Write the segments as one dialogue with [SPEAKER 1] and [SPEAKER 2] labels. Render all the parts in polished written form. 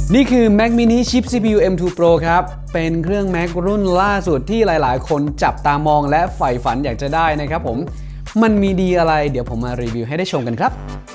[SPEAKER 1] นี่คือ Mac Mini ชิป CPU M2 Pro ครับเป็นเครื่อง Mac รุ่นล่าสุดที่หลายๆคนจับตามองและใฝ่ฝันอยากจะได้นะครับผมมันมีดีอะไรเดี๋ยวผมมารีวิวให้ได้ชมกันครับ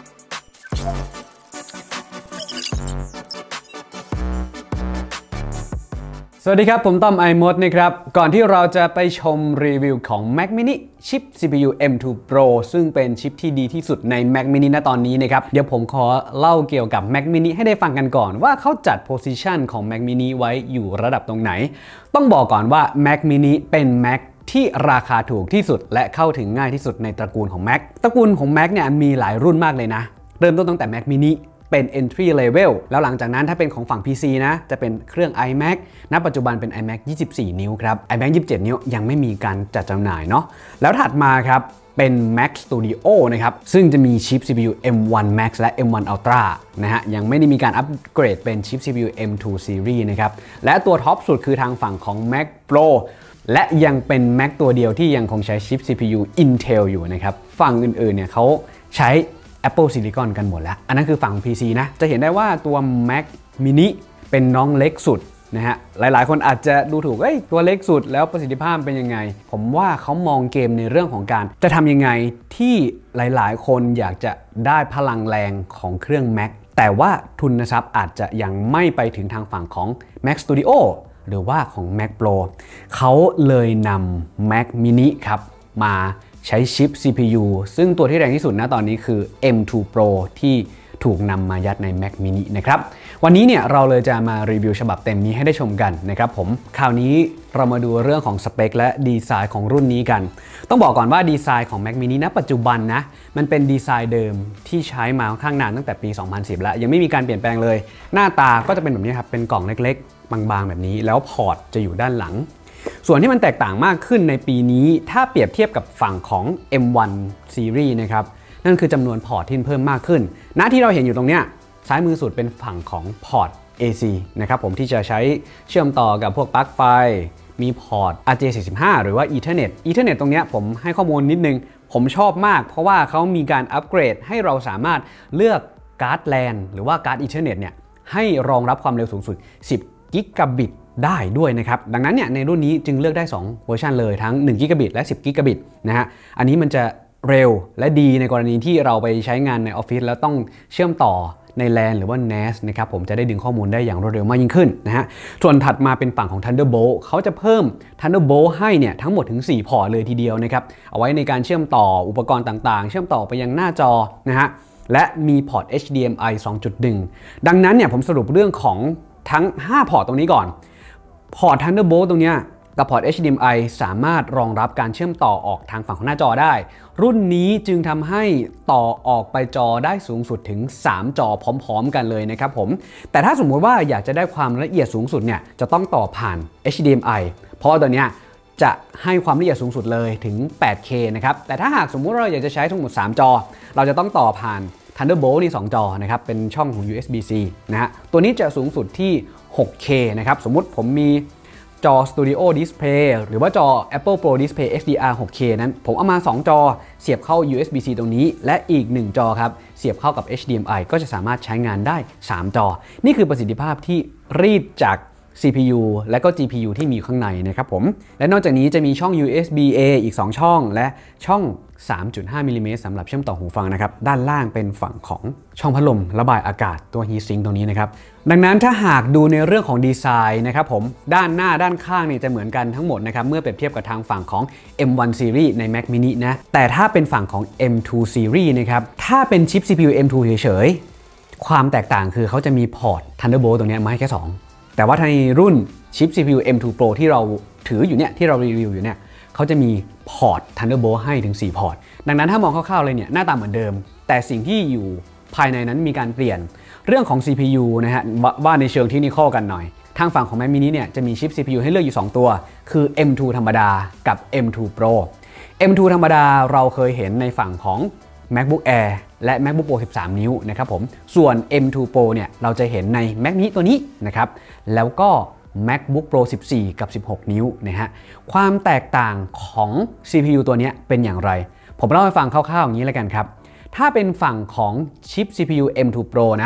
[SPEAKER 1] สวัสดีครับผมต้อม iMod นะครับก่อนที่เราจะไปชมรีวิวของ Mac Mini ชิป CPU M2 Pro ซึ่งเป็นชิปที่ดีที่สุดใน Mac Mini ณตอนนี้นะครับเดี๋ยวผมขอเล่าเกี่ยวกับ Mac Mini ให้ได้ฟังกันก่อนว่าเขาจัด position ของ Mac Mini ไว้อยู่ระดับตรงไหนต้องบอกก่อนว่า Mac Mini เป็น Mac ที่ราคาถูกที่สุดและเข้าถึงง่ายที่สุดในตระกูลของ Mac ตระกูลของ Mac เนี่ยมีหลายรุ่นมากเลยนะเริ่มต้นตั้งแต่ Mac Miniเป็น entry level แล้วหลังจากนั้นถ้าเป็นของฝั่ง PC นะจะเป็นเครื่อง iMac ณ ปัจจุบันเป็น iMac 24 นิ้วครับ iMac 27 นิ้วยังไม่มีการจัดจำหน่ายเนาะแล้วถัดมาครับเป็น Mac Studio นะครับซึ่งจะมีชิป CPU M1 Max และ M1 Ultra นะฮะยังไม่ได้มีการอัปเกรดเป็นชิป CPU M2 Series นะครับและตัวท็อปสุดคือทางฝั่งของ Mac Pro และยังเป็น Mac ตัวเดียวที่ยังคงใช้ชิป CPU Intel อยู่นะครับฝั่งอื่นๆเนี่ยเขาใช้ Apple Silicon กันหมดแล้วอันนั้นคือฝั่ง PC นะจะเห็นได้ว่าตัว Mac Mini เป็นน้องเล็กสุดนะฮะหลายๆคนอาจจะดูถูกตัวเล็กสุดแล้วประสิทธิภาพเป็นยังไงผมว่าเขามองเกมในเรื่องของการจะทำยังไงที่หลายๆคนอยากจะได้พลังแรงของเครื่อง Mac แต่ว่าทุนทรัพย์อาจจะยังไม่ไปถึงทางฝั่งของ Mac Studio หรือว่าของ Mac Pro เขาเลยนำ Mac Mini ครับมาใช้ชิป CPU ซึ่งตัวที่แรงที่สุดนะตอนนี้คือ M2 Pro ที่ถูกนำมายัดใน Mac Mini นะครับวันนี้เนี่ยเราเลยจะมารีวิวฉบับเต็มนี้ให้ได้ชมกันนะครับผมคราวนี้เรามาดูเรื่องของสเปคและดีไซน์ของรุ่นนี้กันต้องบอกก่อนว่าดีไซน์ของ Mac Mini ณ ปัจจุบันนะมันเป็นดีไซน์เดิมที่ใช้มาค่อนข้างนานตั้งแต่ปี 2010 แล้วยังไม่มีการเปลี่ยนแปลงเลยหน้าตาก็จะเป็นแบบนี้ครับเป็นกล่องเล็กๆบางๆแบบนี้แล้วพอร์ตจะอยู่ด้านหลังส่วนที่มันแตกต่างมากขึ้นในปีนี้ถ้าเปรียบเทียบกับฝั่งของ M1 Series นะครับนั่นคือจำนวนพอร์ตที่เพิ่มมากขึ้นณที่เราเห็นอยู่ตรงเนี้ยซ้ายมือสุดเป็นฝั่งของพอร์ต AC นะครับผมที่จะใช้เชื่อมต่อกับพวกปลั๊กไฟมีพอร์ต RJ45 หรือว่า Ethernet ตรงเนี้ยผมให้ข้อมูลนิดนึงผมชอบมากเพราะว่าเขามีการอัปเกรดให้เราสามารถเลือกการ์ด LAN หรือว่าการ์ด Ethernet เนี่ยให้รองรับความเร็วสูงสุด10 กิกะบิตได้ด้วยนะครับดังนั้นเนี่ยในรุ่นนี้จึงเลือกได้2เวอร์ชันเลยทั้ง1กิกะบิตและ10กิกะบิตนะฮะอันนี้มันจะเร็วและดีในกรณีที่เราไปใช้งานในออฟฟิศแล้วต้องเชื่อมต่อใน LAN หรือว่า NAS นะครับผมจะได้ดึงข้อมูลได้อย่างรวดเร็วมากยิ่งขึ้นนะฮะส่วนถัดมาเป็นฝั่งของ Thunderbolt เขาจะเพิ่ม Thunderbolt ให้เนี่ยทั้งหมดถึง4พอร์ตเลยทีเดียวนะครับเอาไว้ในการเชื่อมต่ออุปกรณ์ต่างๆเชื่อมต่อไปยังหน้าจอนะฮะและมีพอร์ต HDMI 2.1 ดังนั้นเนี่ยผมสรุปเรื่องของทั้ง5พอร์ตตรงนี้ก่อนพอร์ต Thunderbolt ตรงนี้กับพอร์ต HDMI สามารถรองรับการเชื่อมต่อออกทางฝั่งของหน้าจอได้รุ่นนี้จึงทำให้ต่อออกไปจอได้สูงสุดถึง3จอพร้อมๆกันเลยนะครับผมแต่ถ้าสมมุติว่าอยากจะได้ความละเอียดสูงสุดเนี่ยจะต้องต่อผ่าน HDMI เพราะตัวเนี้ยจะให้ความละเอียดสูงสุดเลยถึง 8K นะครับแต่ถ้าหากสมมุติเราอยากจะใช้ทั้งหมด3จอเราจะต้องต่อผ่าน Thunderbolt นี่2จอนะครับเป็นช่องของ USB-C นะฮะตัวนี้จะสูงสุดที่ 6K นะครับสมมุติผมมีจอ Studio Display หรือว่าจอ Apple Pro Display XDR 6K นั้นผมเอามา2จอเสียบเข้า USB-C ตรงนี้และอีก1จอครับเสียบเข้ากับ HDMI ก็จะสามารถใช้งานได้3จอนี่คือประสิทธิภาพที่รีดจาก CPU และก็ GPU ที่มีข้างในนะครับผมและนอกจากนี้จะมีช่อง USB-A อีก2ช่องและช่อง 3.5 มิลลิเมตรสำหรับเชื่อมต่อหูฟังนะครับด้านล่างเป็นฝั่งของช่องพัดลมระบายอากาศตัว Heat Sink ตรงนี้นะครับดังนั้นถ้าหากดูในเรื่องของดีไซน์นะครับผมด้านหน้าด้านข้างเนี่ยจะเหมือนกันทั้งหมดนะครับเมื่อเปรียบเทียบกับทางฝั่งของ M1 Series ใน Mac Mini นะแต่ถ้าเป็นฝั่งของ M2 Series นะครับถ้าเป็นชิป CPU M2 เฉยๆความแตกต่างคือเขาจะมีพอร์ต Thunderbolt ตรงนี้มาให้แค่2แต่ว่าในรุ่นชิป CPU M2 Pro ที่เราถืออยู่เนี่ยที่เรารีวิวอยู่เนี่ยเขาจะมีพอร์ต Thunderbolt ให้ถึง4พอร์ตดังนั้นถ้ามองคร่าวๆเลยเนี่ยหน้าตาเหมือนเดิมแต่สิ่งที่อยู่ภายในนั้นมีการเปลี่ยนเรื่องของ CPU นะฮะว่าในเชิงเทคนิคกันหน่อยทางฝั่งของ Mac Mini เนี่ยจะมีชิป CPU ให้เลือกอยู่2ตัวคือ M2 ธรรมดากับ M2 Pro M2 ธรรมดาเราเคยเห็นในฝั่งของ MacBook Air และ MacBook Pro 13 นิ้วนะครับผมส่วน M2 Pro เนี่ยเราจะเห็นใน Mac Mini ตัวนี้นะครับแล้วก็ MacBook Pro 14 กับ 16 นิ้วนะฮะความแตกต่างของ CPU ตัวนี้เป็นอย่างไรผมเล่าให้ฟังคร่าวๆอย่างนี้แล้วกันครับถ้าเป็นฝั่งของชิป CPU M2 Pro นะ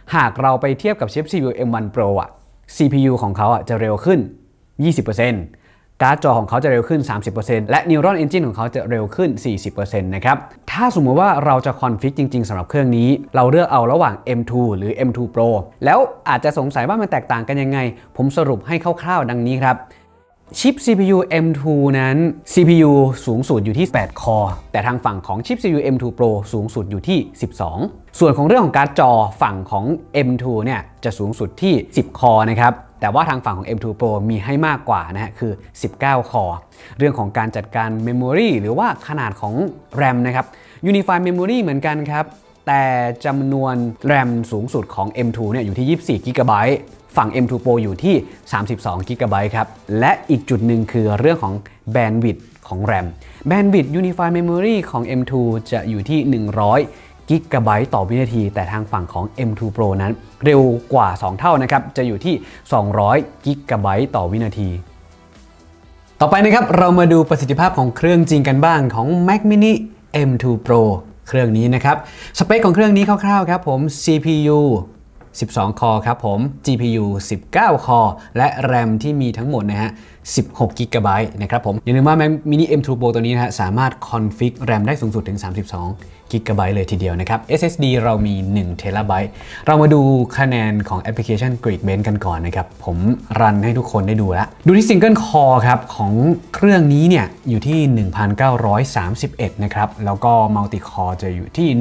[SPEAKER 1] หากเราไปเทียบกับชิป CPU M1 Pro อ่ะ CPU ของเขาอ่ะจะเร็วขึ้น 20%การ์ดจอของเขาจะเร็วขึ้น 30% และ Neural Engine ของเขาจะเร็วขึ้น 40% นะครับถ้าสมมุติว่าเราจะคอนฟิกจริงๆสำหรับเครื่องนี้เราเลือกเอาระหว่าง M2 หรือ M2 Pro แล้วอาจจะสงสัยว่ามันแตกต่างกันยังไงผมสรุปให้คร่าวๆดังนี้ครับชิป CPU M2 นั้น CPU สูงสุดอยู่ที่8 คอร์แต่ทางฝั่งของชิป CPU M2 Pro สูงสุดอยู่ที่12ส่วนของเรื่องของการ์ดจอฝั่งของ M2 เนี่ยจะสูงสุดที่10 คอร์นะครับแต่ว่าทางฝั่งของ M2 Pro มีให้มากกว่านะฮะคือ19 คอร์เรื่องของการจัดการ Memory หรือว่าขนาดของ RAM นะครับ Unified Memory เหมือนกันครับแต่จำนวน RAM สูงสุดของ M2 เนี่ยอยู่ที่24 GBฝั่ง M2 Pro อยู่ที่32 GB ครับและอีกจุดหนึ่งคือเรื่องของ Bandwidth ของ RAM Bandwidth Unified Memory ของ M2 จะอยู่ที่100 GB ต่อวินาทีแต่ทางฝั่งของ M2 Pro นั้นเร็วกว่า2เท่านะครับจะอยู่ที่200 GB ต่อวินาทีต่อไปนะครับเรามาดูประสิทธิภาพของเครื่องจริงกันบ้างของ Mac Mini M2 Pro เครื่องนี้นะครับสเปคของเครื่องนี้คร่าวๆครับผม CPU 12 คอครับผม GPU 19 คอและ RAM ที่มีทั้งหมดนะฮะ16 GB นะครับผมอย่าลืมว่า Mac Mini M2 Pro ตัวนี้นะฮะสามารถคอนฟิก RAM ได้สูงสุดถึง32 GB เลยทีเดียวนะครับ SSD เรามี1 TB เรามาดูคะแนนของแอปพลิเคชัน Geekbench กันก่อนนะครับผมรันให้ทุกคนได้ดูแล้วดูที่ Single Core ครับของเครื่องนี้เนี่ยอยู่ที่ 1931 นะครับแล้วก็ Multi Core จะอยู่ที่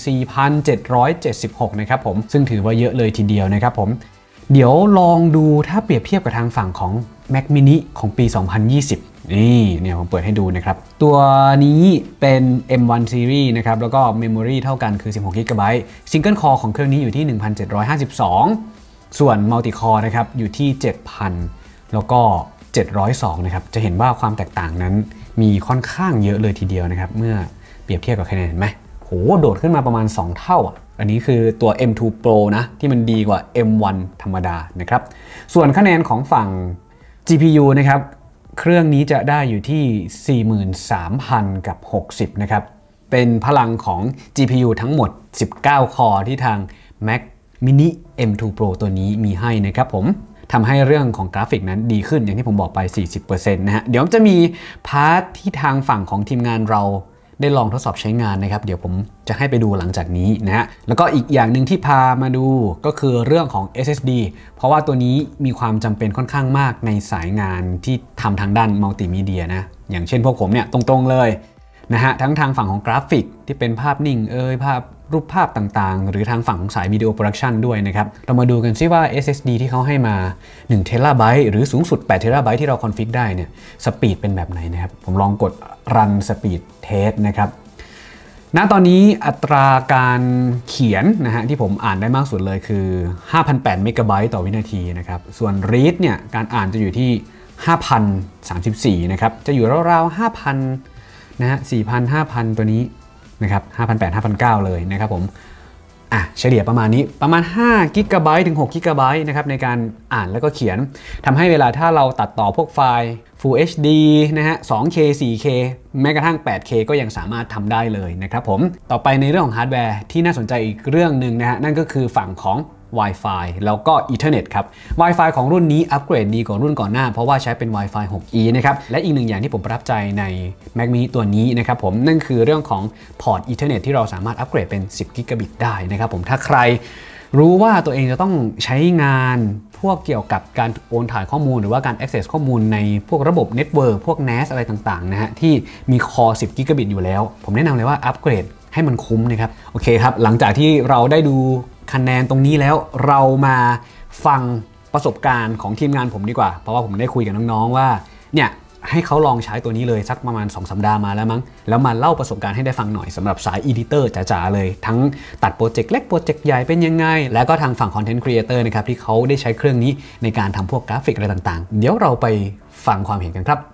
[SPEAKER 1] 14,776 นะครับผมซึ่งถือว่าเยอะเลยทีเดียวนะครับผมเดี๋ยวลองดูถ้าเปรียบเทียบกับทางฝั่งของ Mac Mini ของปี 2020 นี่เนี่ยผมเปิดให้ดูนะครับตัวนี้เป็น M1 Series นะครับแล้วก็ Memory เท่ากันคือ16 GB Single Core ของเครื่องนี้อยู่ที่ 1,752 ส่วน Multi Core นะครับอยู่ที่ 7,000 แล้วก็702นะครับจะเห็นว่าความแตกต่างนั้นมีค่อนข้างเยอะเลยทีเดียวนะครับเมื่อเปรียบเทียบกับคะแนนเห็นไหมโหโดดขึ้นมาประมาณ2 เท่าอ่ะอันนี้คือตัว M2 Pro นะที่มันดีกว่า M1 ธรรมดานะครับส่วนคะแนนของฝั่ง GPU นะครับเครื่องนี้จะได้อยู่ที่ 43,000 กับ 60 นะครับเป็นพลังของ GPU ทั้งหมด 19 คอร์ที่ทาง Mac Mini M2 Pro ตัวนี้มีให้นะครับผมทำให้เรื่องของกราฟิกนั้นดีขึ้นอย่างที่ผมบอกไป 40% นะฮะเดี๋ยวจะมีพาร์ทที่ทางฝั่งของทีมงานเราได้ลองทดสอบใช้งานนะครับเดี๋ยวผมจะให้ไปดูหลังจากนี้นะฮะแล้วก็อีกอย่างหนึ่งที่พามาดูก็คือเรื่องของ SSD เพราะว่าตัวนี้มีความจำเป็นค่อนข้างมากในสายงานที่ทำทางด้านมัลติมีเดียนะอย่างเช่นพวกผมเนี่ยตรงๆเลยนะฮะทั้งทางฝั่งของกราฟิกที่เป็นภาพนิ่งภาพรูปภาพต่างๆหรือทางฝั่งของสายวิดีโอโปรดักชันด้วยนะครับเรามาดูกันซิว่า SSD ที่เขาให้มา1 เทราไบต์หรือสูงสุด8 เทราไบต์ที่เราคอนฟิกได้เนี่ยสปีดเป็นแบบไหนนะครับผมลองกด Run Speed Test นะครับณตอนนี้อัตราการเขียนนะฮะที่ผมอ่านได้มากสุดเลยคือ 5,800 เมกะไบต์ต่อวินาทีนะครับส่วน Read เนี่ยการอ่านจะอยู่ที่ 5,034 นะครับจะอยู่ราวๆ 5,000 นะฮะ 4,000 5,000 ตัวนี้นะครับ 5,800 5,900 เลยนะครับผมเฉลี่ยประมาณนี้ประมาณ5 กิกะไบต์ถึง6 กิกะไบต์นะครับในการอ่านแล้วก็เขียนทำให้เวลาถ้าเราตัดต่อพวกไฟล์ Full HD นะฮะ 2K 4K แม้กระทั่ง 8K ก็ยังสามารถทำได้เลยนะครับผมต่อไปในเรื่องของฮาร์ดแวร์ที่น่าสนใจอีกเรื่องหนึ่งนะฮะนั่นก็คือฝั่งของ Wi-Fi แล้วก็ Ethernet ครับ Wi-Fi ของรุ่นนี้อัปเกรดดีกว่ารุ่นก่อนหน้าเพราะว่าใช้เป็น Wi-Fi 6E นะครับและอีกหนึ่งอย่างที่ผมประทับใจใน Mac Mini ตัวนี้นะครับผมนั่นคือเรื่องของพอร์ต Ethernet ที่เราสามารถอัปเกรดเป็น10 กิกะบิตได้นะครับผมถ้าใครรู้ว่าตัวเองจะต้องใช้งานพวกเกี่ยวกับการโอนถ่ายข้อมูลหรือว่าการ access ข้อมูลในพวกระบบ Network พวก NAS อะไรต่างๆนะฮะที่มีคอ10 กิกะบิตอยู่แล้วผมแนะนำเลยว่าอัปเกรดให้มันคุ้มนะครับโอเคครับหลังจากที่เราได้ดูคะแนนตรงนี้แล้วเรามาฟังประสบการณ์ของทีมงานผมดีกว่าเพราะว่าผมได้คุยกับน้องๆว่าเนี่ยให้เขาลองใช้ตัวนี้เลยสักประมาณ2 สัปดาห์มาแล้วมั้งแล้วมาเล่าประสบการณ์ให้ได้ฟังหน่อยสำหรับสายอีดิเตอร์จ๋าๆเลยทั้งตัดโปรเจกต์เล็กโปรเจกต์ใหญ่เป็นยังไงแล้วก็ทางฝั่งคอนเทนต์ครีเอเตอร์นะครับที่เขาได้ใช้เครื่องนี้ในการทำพวกกราฟิกอะไรต่างๆเดี๋ยวเราไปฟังความเห็นกันครับ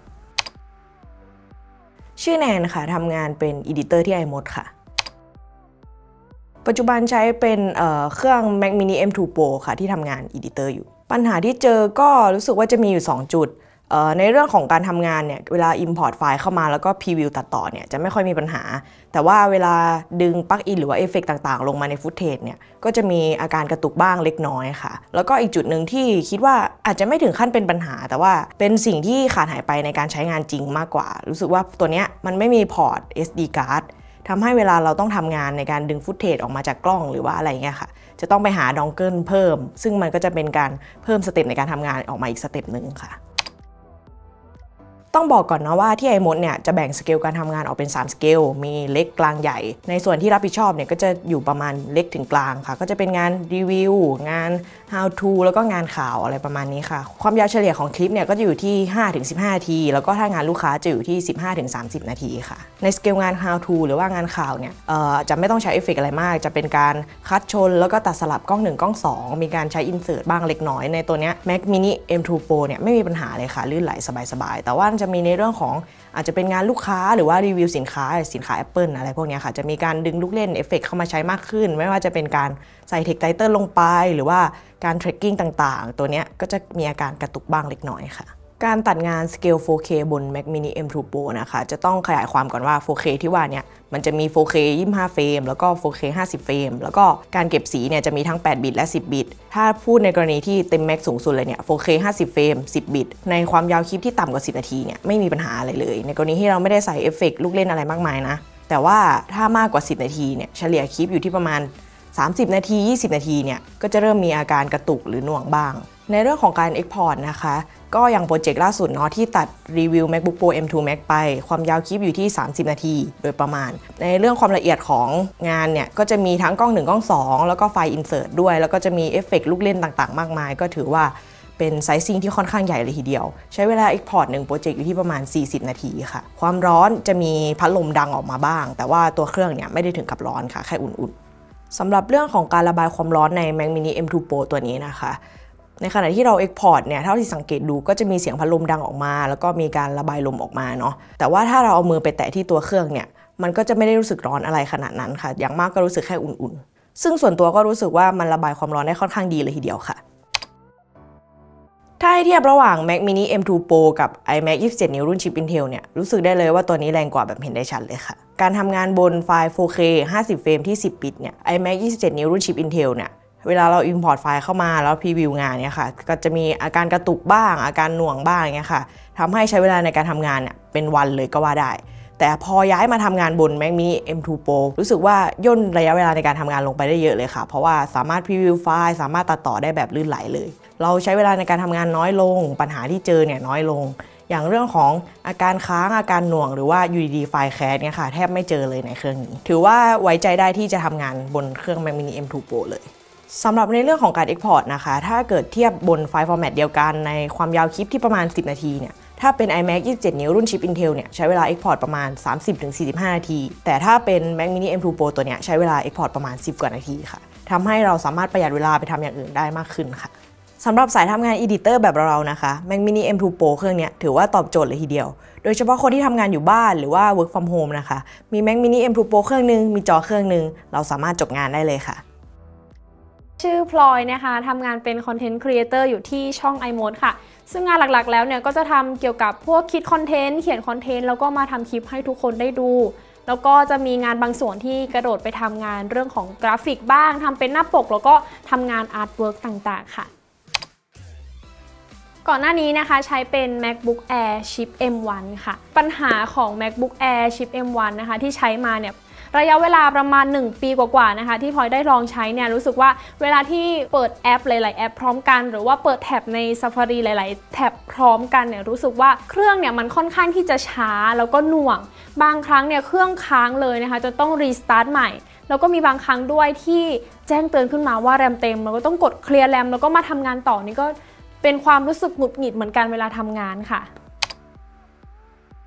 [SPEAKER 2] ชื่อแนนค่ะทำงานเป็นอีดิเตอร์ที่ iMod ค่ะปัจจุบันใช้เป็นเครื่อง Mac Mini M2 Pro ค่ะที่ทำงานอีดิเตอร์อยู่ปัญหาที่เจอก็รู้สึกว่าจะมีอยู่2 จุดในเรื่องของการทำงานเนี่ยเวลา Import ไฟล์เข้ามาแล้วก็ Preview ตัดต่อเนี่ยจะไม่ค่อยมีปัญหาแต่ว่าเวลาดึงปลั๊กอินหรือว่าเอฟเฟกต์ต่างๆลงมาในฟุตเทจเนี่ยก็จะมีอาการกระตุกบ้างเล็กน้อยค่ะแล้วก็อีกจุดหนึ่งที่คิดว่าอาจจะไม่ถึงขั้นเป็นปัญหาแต่ว่าเป็นสิ่งที่ขาดหายไปในการใช้งานจริงมากกว่ารู้สึกว่าตัวเนี้ยมันไม่มีพอร์ต SD card ทำให้เวลาเราต้องทำงานในการดึงฟุตเทจออกมาจากกล้องหรือว่าอะไรเงี้ยค่ะจะต้องไปหาดองเกิลเพิ่มซึ่งมันก็จะเป็นการเพิ่มสเต็ปในการทำงานออกมาอีกสเต็ปหนึ่งค่ะต้องบอกก่อนนะว่าที่ iMode เนี่ยจะแบ่งสเกลการทำงานออกเป็น3สเกลมีเล็กกลางใหญ่ในส่วนที่รับผิดชอบเนี่ยก็จะอยู่ประมาณเล็กถึงกลางค่ะก็จะเป็นงานรีวิวงาน how to แล้วก็งานข่าวอะไรประมาณนี้ค่ะความยาวเฉลี่ยของคลิปเนี่ยก็จะอยู่ที่ 5-15 นาทีแล้วก็ถ้างานลูกค้าจะอยู่ที่ 15-30 นาทีค่ะในสเกลงาน how to หรือว่างานข่าวเนี่ยจะไม่ต้องใช้เอฟเฟกต์อะไรมากจะเป็นการคัดชนแล้วก็ตัดสลับกล้อง1กล้อง2มีการใช้ insert บ้างเล็กน้อยในตัวเนี้ย Mac Mini M2 Pro เนี่ยไม่มีปัญหาเลยค่ะลื่นไหลสบายๆแต่ว่าจะมีในเรื่องของอาจจะเป็นงานลูกค้าหรือว่ารีวิวสินค้า Apple อะไรพวกนี้ค่ะจะมีการดึงลูกเล่นเอฟเฟกต์เข้ามาใช้มากขึ้นไม่ว่าจะเป็นการใส่เทคไทเติลลงไปหรือว่าการ tracking ต่างๆตัวนี้ก็จะมีอาการกระตุกบ้างเล็กน้อยค่ะการตัดงานสเกล 4K บน Mac Mini M2 Pro นะคะจะต้องขยายความก่อนว่า 4K ที่ว่าเนี่ยมันจะมี 4K 25 เฟรมแล้วก็ 4K 50 เฟรมแล้วก็การเก็บสีเนี่ยจะมีทั้ง8 บิตและ 10 บิตถ้าพูดในกรณีที่เต็ม Max สูงสุดเลยเนี่ย 4K 50 เฟรม 10 บิตในความยาวคลิปที่ต่ำกว่า10 นาทีเนี่ยไม่มีปัญหาอะไรเลยในกรณีที่เราไม่ได้ใส่เอฟเฟกต์ลูกเล่นอะไรมากมายนะแต่ว่าถ้ามากกว่า10 นาทีเนี่ยเฉลี่ยคลิปอยู่ที่ประมาณ30 นาที 20 นาทีเนี่ยก็จะเริ่มมีอาการกระตุกหรือหน่วงบ้างในเรื่องของการ Export นะคะก็อย่างโปรเจกต์ล่าสุดเนาะที่ตัดรีวิว MacBook Pro M2 Max ไปความยาวคลิปอยู่ที่30 นาทีโดยประมาณในเรื่องความละเอียดของงานเนี่ยก็จะมีทั้งกล้อง1กล้อง2แล้วก็ไฟล์ Insert ด้วยแล้วก็จะมีเอฟเฟกต์ลูกเล่นต่างๆมากมายก็ถือว่าเป็นไซซิ่งที่ค่อนข้างใหญ่เลยทีเดียวใช้เวลา Export 1โปรเจกต์อยู่ที่ประมาณ40 นาทีค่ะความร้อนจะมีพัดลมดังออกมาบ้างแต่ว่าตัวเครื่องเนี่ยไม่ได้ถึงกับร้อนค่ะแค่อุ่นๆสำหรับเรื่องของการระบายความร้อนใน Mac Mini M2 Pro ตัวนี้นะคะในขณะที่เรา Export เนี่ยเท่าที่สังเกตดูก็จะมีเสียงพัดลมดังออกมาแล้วก็มีการระบายลมออกมาเนาะแต่ว่าถ้าเราเอามือไปแตะที่ตัวเครื่องเนี่ยมันก็จะไม่ได้รู้สึกร้อนอะไรขนาดนั้นค่ะอย่างมากก็รู้สึกแค่อุ่นๆซึ่งส่วนตัวก็รู้สึกว่ามันระบายความร้อนได้ค่อนข้างดีเลยทีเดียวค่ะถ้าให้เทียบระหว่าง Mac Mini M2 Pro กับ iMac 27 นิ้วรุ่นชิป Intel เนี่ยรู้สึกได้เลยว่าตัวนี้แรงกว่าแบบเห็นได้ชัดเลยค่ะการทำงานบนไฟล์ 4K 50 เฟรมที่10 บิตเนี่ย iMac 27 นิ้วรุ่นชิป Intel เนี่ยเวลาเรา import ไฟล์เข้ามาแล้วพรีวิวงานเนี่ยค่ะก็จะมีอาการกระตุกบ้างอาการหน่วงบ้างเนี่ยค่ะทำให้ใช้เวลาในการทำงานเนี่ยเป็นวันเลยก็ว่าได้แต่พอย้ายมาทำงานบน Mac Mini M2 Pro รู้สึกว่าย่นระยะเวลาในการทำงานลงไปได้เยอะเลยค่ะเพราะว่าสามารถพรีวิวไฟล์สามารถตัดต่อได้แบบลื่นไหลเลยเราใช้เวลาในการทำงานน้อยลงปัญหาที่เจอเนี่ยน้อยลงอย่างเรื่องของอาการค้างอาการหน่วงหรือว่า UDD ไฟล์แคสเนี่ยค่ะแทบไม่เจอเลยในเครื่องนี้ถือว่าไว้ใจได้ที่จะทำงานบนเครื่อง Mac Mini M2 Pro เลยสำหรับในเรื่องของการ Export นะคะถ้าเกิดเทียบบนไฟล์ฟอร์แมตเดียวกันในความยาวคลิปที่ประมาณ10 นาทีเนี่ยถ้าเป็น iMac 27 นิ้วรุ่นชิป Intel เนี่ยใช้เวลา Export ประมาณ 30-45 นาทีแต่ถ้าเป็น Mac Mini M2 Pro ตัวเนี้ยใช้เวลา Export ประมาณ10 กว่านาทีค่ะทำให้เราสามารถประหยัดเวลาไปทำอย่างอื่นได้มากขึ้นค่ะสำหรับสายทำงาน Editor แบบเรานะคะ Mac Mini M2 Pro เครื่องเนี้ยถือว่าตอบโจทย์เลยทีเดียวโดยเฉพาะคนที่ทำงานอยู่บ้านหรือว่า Work from Home นะคะมี Mac Mini M2 Pro เครื่องนึงมีจอเครื่องนึงเราสามารถจบงานได้เลยค่ะ
[SPEAKER 3] ชื่อพลอยนะคะทำงานเป็นคอนเทนต์ครีเอเตอร์อยู่ที่ช่อง iMode ค่ะซึ่งงานหลักๆแล้วเนี่ยก็จะทำเกี่ยวกับพวกคิดคอนเทนต์เขียนคอนเทนต์แล้วก็มาทำคลิปให้ทุกคนได้ดูแล้วก็จะมีงานบางส่วนที่กระโดดไปทำงานเรื่องของกราฟิกบ้างทำเป็นหน้าปกแล้วก็ทำงานอาร์ตเวิร์กต่างๆค่ะก่อนหน้านี้นะคะใช้เป็น MacBook Air Chip M1 ค่ะปัญหาของ MacBook Air Chip M1 นะคะที่ใช้มาเนี่ยระยะเวลาประมาณ1 ปีกว่าๆนะคะที่พลอยได้ลองใช้เนี่ยรู้สึกว่าเวลาที่เปิดแอปหลายๆแอปพร้อมกันหรือว่าเปิดแท็บใน Safari หลายๆแท็บพร้อมกันเนี่ยรู้สึกว่าเครื่องเนี่ยมันค่อนข้างที่จะช้าแล้วก็หน่วงบางครั้งเนี่ยเครื่องค้างเลยนะคะจะต้องรีสตาร์ทใหม่แล้วก็มีบางครั้งด้วยที่แจ้งเตือนขึ้นมาว่าแรมเต็มแล้วก็ต้องกดเคลียร์แรมแล้วก็มาทำงานต่อนี่ก็เป็นความรู้สึกหงุดหงิดเหมือนกันเวลาทำงานค่ะ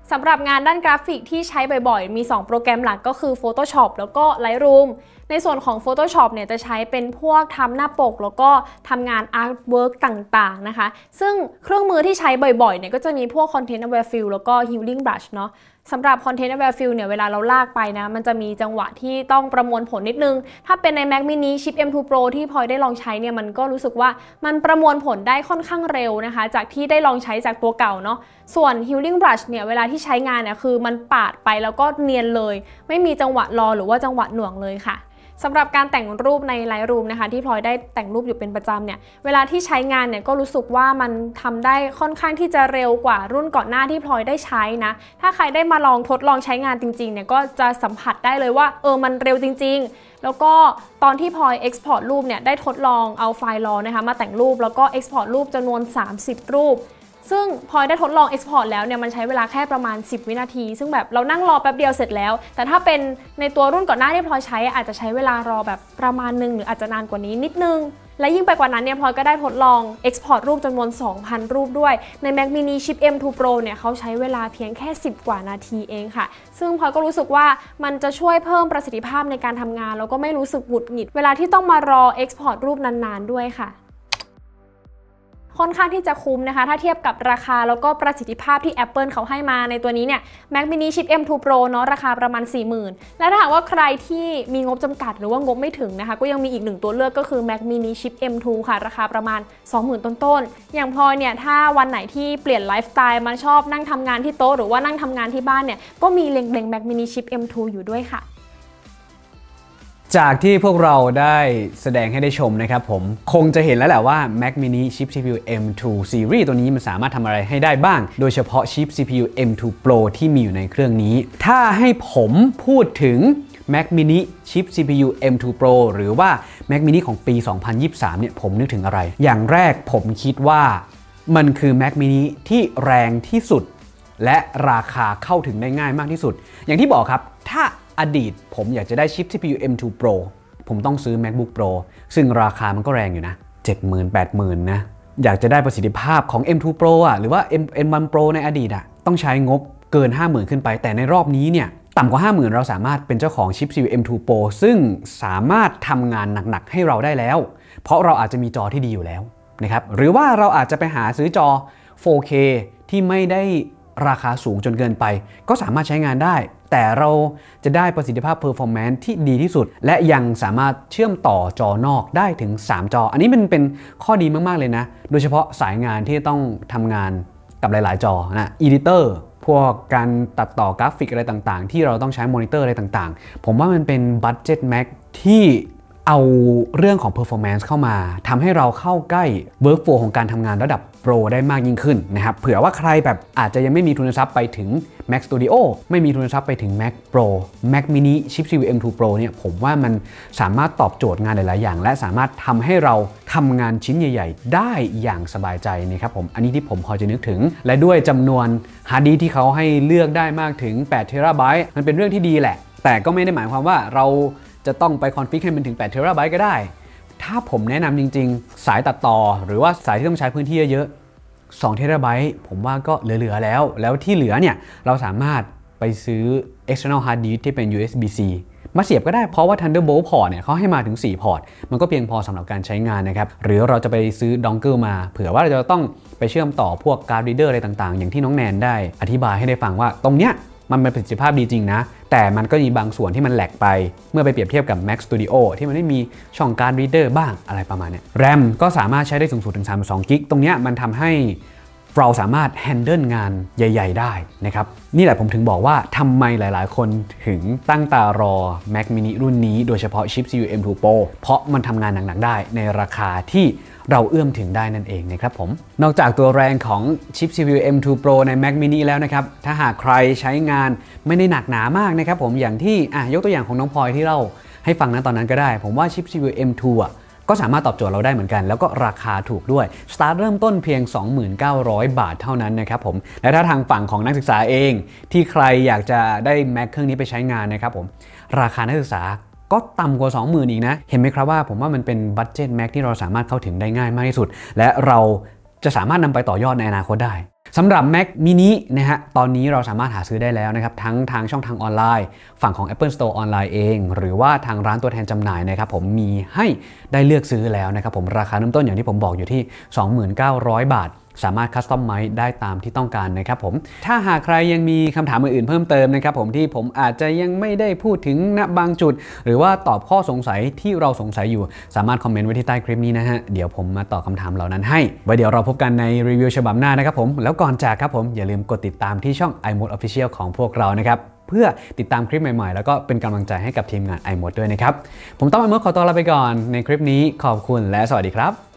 [SPEAKER 3] สำหรับงานด้านกราฟิกที่ใช้บ่อยๆมี2โปรแกรมหลักก็คือ Photoshop แล้วก็ Lightroom ในส่วนของ Photoshop เนี่ยจะใช้เป็นพวกทำหน้าปกแล้วก็ทำงาน Artwork ต่างๆนะคะซึ่งเครื่องมือที่ใช้บ่อยๆเนี่ยก็จะมีพวก Content Aware Fill แล้วก็ Healing Brush เนาะสำหรับ Content Aware Fill เนี่ยเวลาเราลากไปนะมันจะมีจังหวะที่ต้องประมวลผลนิดนึงถ้าเป็นใน Mac Mini Chip M2 Pro ที่พลอยได้ลองใช้เนี่ยมันก็รู้สึกว่ามันประมวลผลได้ค่อนข้างเร็วนะคะจากที่ได้ลองใช้จากตัวเก่าเนาะส่วน Healing Brush เนี่ยเวลาที่ใช้งานเนี่ยคือมันปาดไปแล้วก็เนียนเลยไม่มีจังหวะรอหรือว่าจังหวะหน่วงเลยค่ะสำหรับการแต่งรูปใน Lightroom นะคะที่พลอยได้แต่งรูปอยู่เป็นประจำเนี่ยเวลาที่ใช้งานเนี่ยก็รู้สึกว่ามันทำได้ค่อนข้างที่จะเร็วกว่ารุ่นก่อนหน้าที่พลอยได้ใช้นะถ้าใครได้มาลองทดลองใช้งานจริงๆเนี่ยก็จะสัมผัสได้เลยว่ามันเร็วจริงๆแล้วก็ตอนที่พลอย Export รูปเนี่ยได้ทดลองเอาไฟล์RAWนะคะมาแต่งรูปแล้วก็ Export รูปจำนวน30รูปซึ่งพลอยได้ทดลอง Export แล้วเนี่ยมันใช้เวลาแค่ประมาณ10วินาทีซึ่งแบบเรานั่งรอแป๊บเดียวเสร็จแล้วแต่ถ้าเป็นในตัวรุ่นก่อนหน้าที่พลอยใช้อาจจะใช้เวลารอแบบประมาณนึงหรืออาจจะนานกว่านี้นิดนึงและยิ่งไปกว่านั้นเนี่ยพลอยก็ได้ทดลอง Export รูปจำนวน 2,000 รูปด้วยใน Mac Mini Chip M2 Pro เนี่ยเขาใช้เวลาเพียงแค่10กว่านาทีเองค่ะซึ่งพลอยก็รู้สึกว่ามันจะช่วยเพิ่มประสิทธิภาพในการทำงานแล้วก็ไม่รู้สึกหงุดหงิดเวลาที่ต้องมารอ Export รูปนานๆด้วยค่ะค่อนข้างที่จะคุ้มนะคะถ้าเทียบกับราคาแล้วก็ประสิทธิภาพที่ Apple เขาให้มาในตัวนี้เนี่ย Mac Mini Chip M2 Pro เนาะราคาประมาณ 40,000 และถ้าหากว่าใครที่มีงบจำกัดหรือว่างบไม่ถึงนะคะก็ยังมีอีก1ตัวเลือกก็คือ Mac Mini Chip M2 ค่ะราคาประมาณ 20,000 ต้นๆอย่างพลอยเนี่ยถ้าวันไหนที่เปลี่ยนไลฟ์สไตล์มาชอบนั่งทำงานที่โต๊ะหรือว่านั่งทำงานที่บ้านเนี่ยก็มีเล็งๆ Mac Mini Chip M2 อยู่ด้วยค่ะ
[SPEAKER 1] จากที่พวกเราได้แสดงให้ได้ชมนะครับผมคงจะเห็นแล้วแหละว่า Mac Mini Chip CPU M2 Series ตัวนี้มันสามารถทำอะไรให้ได้บ้างโดยเฉพาะ Chip CPU M2 Pro ที่มีอยู่ในเครื่องนี้ถ้าให้ผมพูดถึง Mac Mini Chip CPU M2 Pro หรือว่า Mac Mini ของปี 2023 เนี่ยผมนึกถึงอะไรอย่างแรกผมคิดว่ามันคือ Mac Mini ที่แรงที่สุดและราคาเข้าถึงได้ง่ายมากที่สุดอย่างที่บอกครับถ้าอดีตผมอยากจะได้ชิป CPU M2 Pro ผมต้องซื้อ MacBook Pro ซึ่งราคามันก็แรงอยู่นะ 70,000 80,000 นะอยากจะได้ประสิทธิภาพของ M2 Pro หรือว่า M1 Pro ในอดีตต้องใช้งบเกิน 50,000 ขึ้นไปแต่ในรอบนี้เนี่ยต่ำกว่า 50,000 เราสามารถเป็นเจ้าของชิป CPU M2 Pro ซึ่งสามารถทำงานหนักๆให้เราได้แล้วเพราะเราอาจจะมีจอที่ดีอยู่แล้วนะครับหรือว่าเราอาจจะไปหาซื้อจอ 4K ที่ไม่ได้ราคาสูงจนเกินไปก็สามารถใช้งานได้แต่เราจะได้ประสิทธิภาพ performance ที่ดีที่สุดและยังสามารถเชื่อมต่อจอนอกได้ถึง3จออันนี้มันเป็นข้อดีมากๆเลยนะโดยเฉพาะสายงานที่ต้องทำงานกับหลายๆจอนะ editor พวกการตัดต่อกราฟิกอะไรต่างๆที่เราต้องใช้มอนิเตอร์อะไรต่างๆผมว่ามันเป็น budget Mac ที่เอาเรื่องของ performance เข้ามาทำให้เราเข้าใกล้ workflow ของการทำงานระดับโปรได้มากยิ่งขึ้นนะครับเผื่อว่าใครแบบอาจจะยังไม่มีทุนทรัพย์ไปถึง Mac Studio ไม่มีทุนทรัพย์ไปถึง Mac Pro Mac Mini Chip CPU M2 Pro เนี่ยผมว่ามันสามารถตอบโจทย์งานหลายๆอย่างและสามารถทำให้เราทำงานชิ้นใหญ่ๆได้อย่างสบายใจนะครับผมอันนี้ที่ผมพอจะนึกถึงและด้วยจำนวนฮาร์ดดิสก์ที่เขาให้เลือกได้มากถึง8 TB มันเป็นเรื่องที่ดีแหละแต่ก็ไม่ได้หมายความว่าเราจะต้องไปคอนฟิกให้มันถึง8 TB ก็ได้ถ้าผมแนะนำจริงๆสายตัดต่อหรือว่าสายที่ต้องใช้พื้นที่เยอะ2 TB ผมว่าก็เหลือๆแล้วที่เหลือเนี่ยเราสามารถไปซื้อ external hard disk ที่เป็น USB-C มาเสียบก็ได้เพราะว่า Thunderbolt port เนี่ยเขาให้มาถึง4 พอร์ตมันก็เพียงพอสำหรับการใช้งานนะครับหรือเราจะไปซื้อ dongle มาเผื่อว่าเราจะต้องไปเชื่อมต่อพวก card reader อะไรต่างๆอย่างที่น้องแนนได้อธิบายให้ได้ฟังว่าตรงเนี้ยมันเป็นประสิทธิภาพดีจริงนะแต่มันก็มีบางส่วนที่มันแหลกไปเมื่อไปเปรียบเทียบกับ Mac Studio ที่มันไม่มีช่องการ์ด reader บ้างอะไรประมาณนี้ RAM ก็สามารถใช้ได้สูงสุดถึง32 กิกตรงเนี้ยมันทำให้เราสามารถ handle งานใหญ่ๆได้นะครับนี่แหละผมถึงบอกว่าทำไมหลายๆคนถึงตั้งตารอ Mac Mini รุ่นนี้โดยเฉพาะชิป CPU M2 Pro เพราะมันทำงานหนักๆได้ในราคาที่เราเอื้อมถึงได้นั่นเองนะครับผมนอกจากตัวแรงของชิป CPU M2 Pro ใน Mac Mini แล้วนะครับถ้าหากใครใช้งานไม่ได้หนักหนามากนะครับผมอย่างที่ยกตัวอย่างของน้องพลอยที่เล่าให้ฟังนะตอนนั้นก็ได้ผมว่าชิป CPU M2 ก็สามารถตอบโจทย์เราได้เหมือนกันแล้วก็ราคาถูกด้วยสตาร์ทเริ่มต้นเพียง 29,000 บาทเท่านั้นนะครับผมและถ้าทางฝั่งของนักศึกษาเองที่ใครอยากจะได้ Mac เครื่องนี้ไปใช้งานนะครับผมราคานักศึกษาก็ต่ำกว่า 20,000 อีกนะเห็นไหมครับว่าผมว่ามันเป็นบัดเจ็ต Mac ที่เราสามารถเข้าถึงได้ง่ายมากที่สุดและเราจะสามารถนำไปต่อยอดในอนาคตได้สำหรับ Mac mini นะฮะตอนนี้เราสามารถหาซื้อได้แล้วนะครับทั้งทางช่องทางออนไลน์ฝั่งของ Apple Store ออนไลน์เองหรือว่าทางร้านตัวแทนจำหน่ายนะครับผมมีให้ได้เลือกซื้อแล้วนะครับผมราคาเริ่มต้นอย่างที่ผมบอกอยู่ที่ 29,000 บาทสามารถคัสตอมไมซ์ได้ตามที่ต้องการนะครับผมถ้าหากใครยังมีคำถามอื่นๆเพิ่มเติมนะครับผมที่ผมอาจจะยังไม่ได้พูดถึงณบางจุดหรือว่าตอบข้อสงสัยที่เราสงสัยอยู่สามารถคอมเมนต์ไว้ที่ใต้คลิปนี้นะฮะเดี๋ยวผมมาตอบคำถามเหล่านั้นให้ไว้เดี๋ยวเราพบกันในรีวิวฉบับหน้านะครับผมแล้วก่อนจากครับผมอย่าลืมกดติดตามที่ช่อง iMode Official ของพวกเรานะครับเพื่อติดตามคลิปใหม่ๆแล้วก็เป็นกำลังใจให้กับทีมงาน iMode ด้วยนะครับผมต้องiModeขอตัวลาไปก่อนในคลิปนี้ขอบคุณและสวัสดีครับ